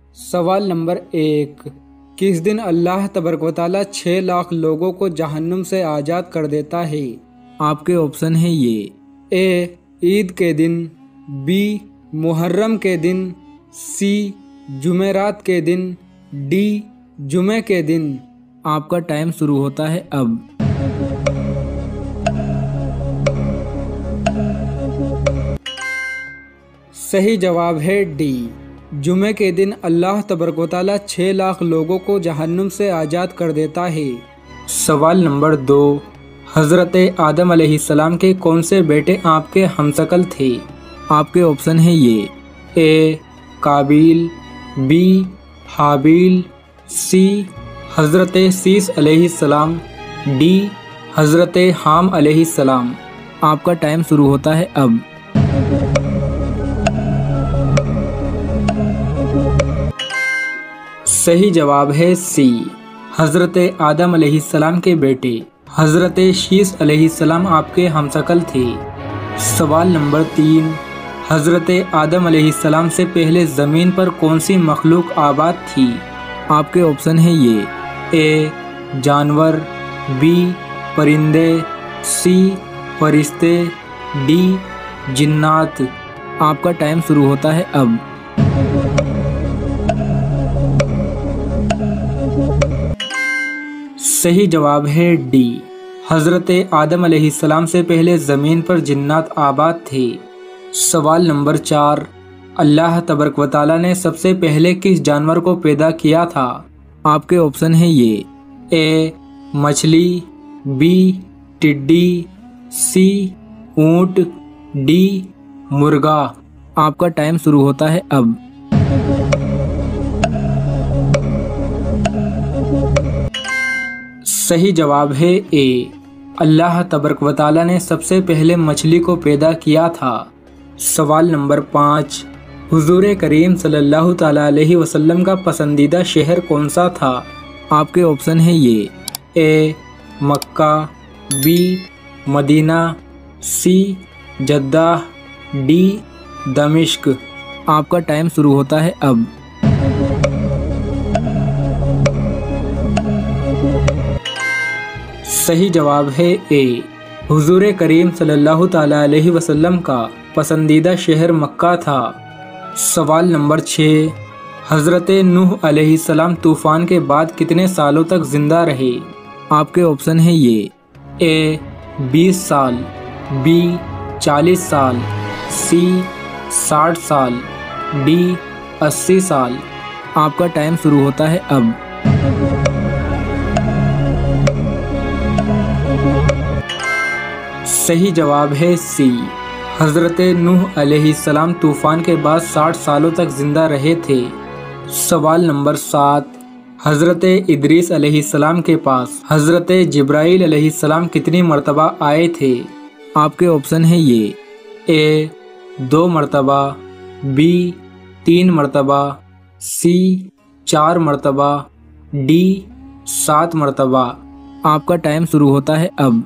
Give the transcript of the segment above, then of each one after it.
सवाल नंबर 1। किस दिन अल्लाह तबारक व तआला 6 लाख लोगों को जहन्नुम से आज़ाद कर देता है? आपके ऑप्शन है ये। ए ईद के दिन, बी मुहर्रम के दिन, सी जुमेरात के दिन, डी जुमे के दिन। आपका टाइम शुरू होता है अब। सही जवाब है डी, जुमे के दिन अल्लाह तबारक व तआला 6 लाख लोगों को जहन्नुम से आज़ाद कर देता है। सवाल नंबर 2। हज़रत आदम अलैहिस्सलाम के कौन से बेटे आपके हमशक्ल थे? आपके ऑप्शन है ये। ए काबिल, बी हाबिल, सी हज़रत शीस अलैहिस्सलाम, डी हज़रत हाम अलैहिस्सलाम। आपका टाइम शुरू होता है अब। सही जवाब है सी, हज़रत आदम अलैहिस्सलाम के बेटे हज़रत शीस अलैहिस्सलाम आपके हमशक्ल थे। सवाल नंबर 3। हज़रत आदम अलैहिस्सलाम से पहले ज़मीन पर कौन सी मखलूक आबाद थी? आपके ऑप्शन है ये। ए जानवर, बी परिंदे, सी फरिश्ते, डी जिन्नात। आपका टाइम शुरू होता है अब। सही जवाब है डी, हज़रत आदम अलैहिस्सलाम से पहले ज़मीन पर जिन्नात आबाद थे। सवाल नंबर 4। अल्लाह तबारक व तआला ने सबसे पहले किस जानवर को पैदा किया था? आपके ऑप्शन है ये। ए मछली, बी टिड्डी, सी ऊंट, डी मुर्गा। आपका टाइम शुरू होता है अब। सही जवाब है ए, अल्लाह तबारक व तआला ने सबसे पहले मछली को पैदा किया था। सवाल नंबर 5। हुजूर करीम सल्लल्लाहु तआला अलैहि वसल्लम का पसंदीदा शहर कौन सा था? आपके ऑप्शन है ये। A Mecca, B Medina, C Jeddah, D दमिश्क। आपका टाइम शुरू होता है अब। सही जवाब है ए, हुजूर करीम सल्लल्लाहु तआला अलैहि वसल्लम का पसंदीदा शहर मक्का था। सवाल नंबर 6। हज़रत नूह अलैहिस्सलाम तूफ़ान के बाद कितने सालों तक जिंदा रहे? आपके ऑप्शन है ये। ए 20 साल, बी 40 साल, सी 60 साल, डी 80 साल। आपका टाइम शुरू होता है अब। सही जवाब है सी, हज़रत नूह अलैहिस्सलाम तूफ़ान के बाद 60 सालों तक जिंदा रहे थे। सवाल नंबर 7। हज़रत इदरीस अलैहिस्सलाम के पास हज़रत जिब्राईल अलैहिस्सलाम कितनी मरतबा आए थे? आपके ऑप्शन है ये। ए 2 मरतबा, बी 3 मरतबा, सी 4 मरतबा, डी 7 मरतबा। आपका टाइम शुरू होता है अब।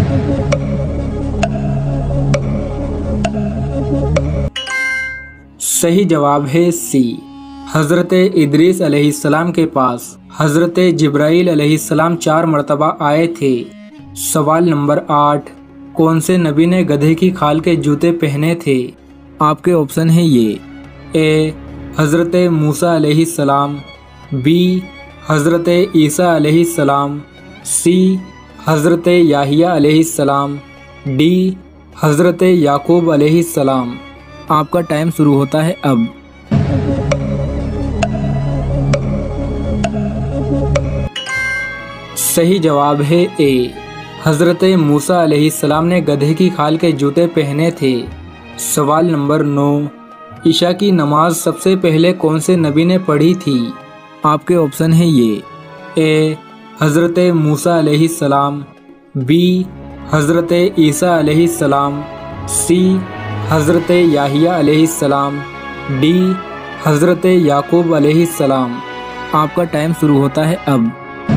सही जवाब है सी, हज़रत इदरीस अलैहिस्सलाम के पास हज़रत जिब्राईल अलैहिस्सलाम 4 मरतबा आए थे। सवाल नंबर 8। कौन से नबी ने गधे की खाल के जूते पहने थे? आपके ऑप्शन है ये। ए हज़रत मूसा अलैहिस्सलाम, बी हज़रत ईसा अलैहिस्सलाम, सी हज़रत याहिया अलैहिस्सलाम, डी हज़रत याकूब अलैहिस्सलाम। आपका टाइम शुरू होता है अब। सही जवाब है ए, हज़रत मूसा अलैहिस्सलाम ने गधे की खाल के जूते पहने थे। सवाल नंबर 9। ईशा की नमाज सबसे पहले कौन से नबी ने पढ़ी थी? आपके ऑप्शन है ये। ए हज़रत मूसा अलैहिस्सलाम, बी हज़रत ईसा अलैहिस्सलाम, सी हज़रत याहिया अलैहिस्सलाम, डी हज़रत याकूब अलैहिस्सलाम। आपका टाइम शुरू होता है अब।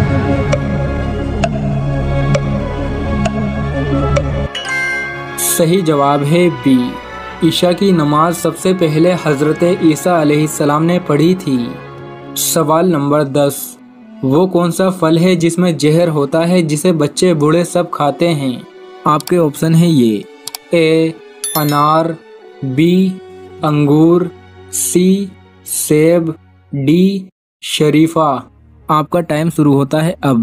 सही जवाब है बी, ईशा की नमाज सबसे पहले हज़रत ईसा अलैहिस्सलाम ने पढ़ी थी। सवाल नंबर 10, वो कौन सा फल है जिसमें जहर होता है जिसे बच्चे बूढ़े सब खाते हैं? आपके ऑप्शन है ये, ए अनार, बी अंगूर, सी सेब, डी शरीफा। आपका टाइम शुरू होता है अब।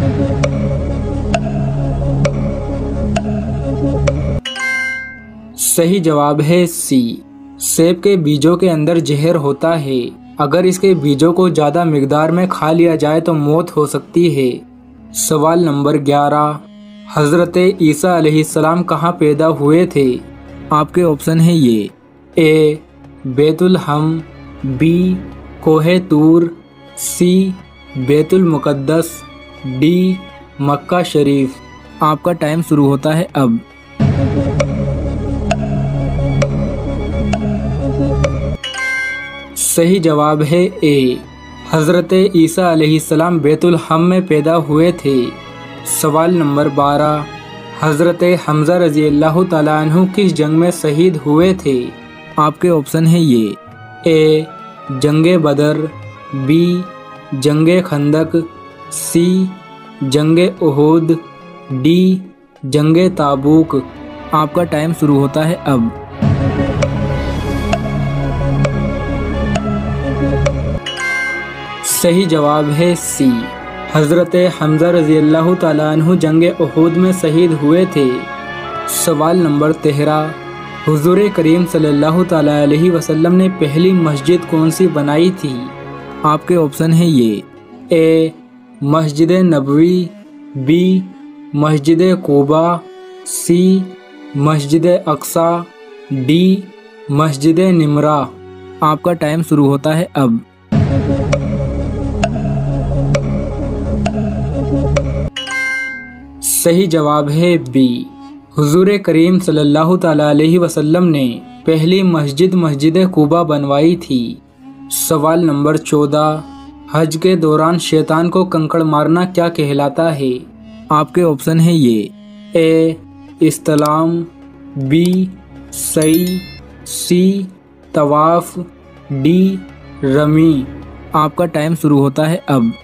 सही जवाब है सी, सेब के बीजों के अंदर जहर होता है। अगर इसके बीजों को ज्यादा मिकदार में खा लिया जाए तो मौत हो सकती है। सवाल नंबर 11, हजरत ईसा अलैहिस्सलाम कहाँ पैदा हुए थे? आपके ऑप्शन है ये, ए बैतुल हम, बी कोहे तूर, सी बैतुल मुकद्दस, डी मक्का शरीफ। आपका टाइम शुरू होता है अब। सही जवाब है ए, हजरत ईसा अलैहिस्सलाम बैतुल हम में पैदा हुए थे। सवाल नंबर 12, हजरत हमजा रजी अल्लाह तआला अन्हु किस जंग में शहीद हुए थे? आपके ऑप्शन है ये, ए जंगे बदर, बी जंगे खंदक, सी जंगे उहुद, डी जंगे ताबूक। आपका टाइम शुरू होता है अब। सही जवाब है सी, हजरत हमजा रजी अल्लाह तआला अन्हु जंगे उहुद में शहीद हुए थे। सवाल नंबर 13, हुजूर करीम सल्लल्लाहु तआला अलैहि वसल्लम ने पहली मस्जिद कौन सी बनाई थी? आपके ऑप्शन है ये, ए मस्जिद नबवी, बी मस्जिद कुबा, सी मस्जिद अक्सा, डी मस्जिद निमरा। आपका टाइम शुरू होता है अब। सही जवाब है बी, हुजूर करीम सल्लल्लाहु तआला अलैहि वसल्लम ने पहली मस्जिद कुबा बनवाई थी। सवाल नंबर 14, हज के दौरान शैतान को कंकड़ मारना क्या कहलाता है? आपके ऑप्शन है ये, ए इस्तलाम, बी सई, सी तवाफ, डी रमी। आपका टाइम शुरू होता है अब।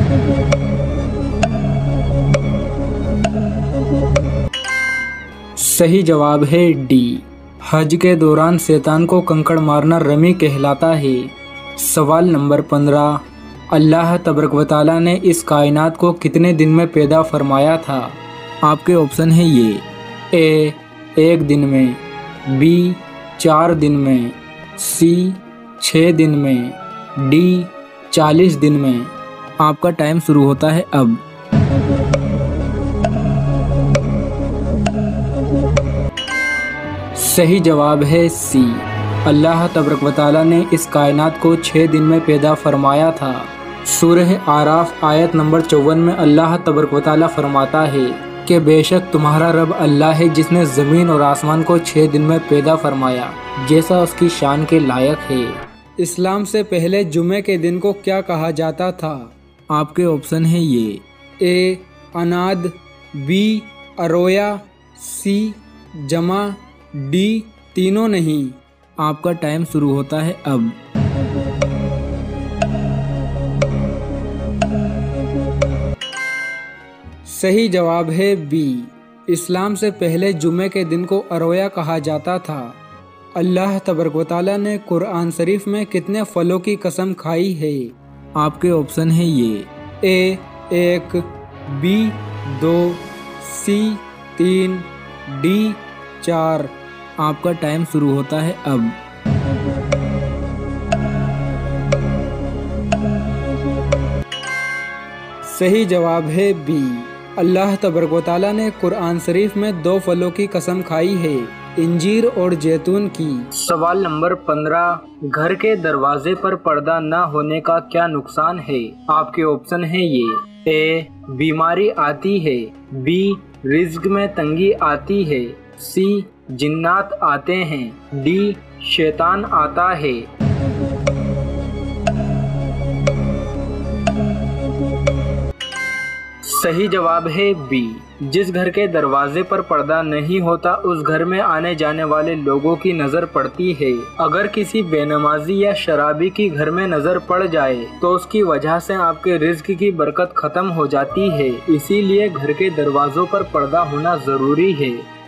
सही जवाब है डी, हज के दौरान शैतान को कंकड़ मारना रमी कहलाता है। सवाल नंबर 15, अल्लाह तबारक व तआला ने इस कायनात को कितने दिन में पैदा फरमाया था? आपके ऑप्शन है ये, ए 1 दिन में, बी 4 दिन में, सी 6 दिन में, डी 40 दिन में। आपका टाइम शुरू होता है अब। सही जवाब है सी, अल्लाह तबारक व तआला ने इस कायनात को 6 दिन में पैदा फरमाया था। सूरह आराफ आयत नंबर 54 में अल्लाह तबारक व तआला फरमाता है कि बेशक तुम्हारा रब अल्लाह है जिसने ज़मीन और आसमान को 6 दिन में पैदा फरमाया, जैसा उसकी शान के लायक है। इस्लाम से पहले जुमे के दिन को क्या कहा जाता था? आपके ऑप्शन है ये, ए अनाद, बी अरोया, सी जमा, डी तीनों नहीं। आपका टाइम शुरू होता है अब। सही जवाब है बी, इस्लाम से पहले जुमे के दिन को अरोया कहा जाता था। अल्लाह तबारक व तआला ने कुरान शरीफ में कितने फलों की कसम खाई है? आपके ऑप्शन है ये, ए 1, बी 2, सी 3, डी 4। आपका टाइम शुरू होता है अब। सही जवाब है बी, अल्लाह तबारक व तआला ने कुरान शरीफ में 2 फलों की कसम खाई है, इंजीर और जैतून की। सवाल नंबर 15, घर के दरवाजे पर पर्दा न होने का क्या नुकसान है? आपके ऑप्शन है ये, ए बीमारी आती है, बी रिज्क में तंगी आती है, सी जिन्नात आते हैं, डी शैतान आता है। सही जवाब है बी। जिस घर के दरवाजे पर पर्दा नहीं होता उस घर में आने जाने वाले लोगों की नजर पड़ती है। अगर किसी बेनमाजी या शराबी की घर में नजर पड़ जाए तो उसकी वजह से आपके रिज्क की बरकत खत्म हो जाती है। इसीलिए घर के दरवाजों पर पर्दा होना जरूरी है।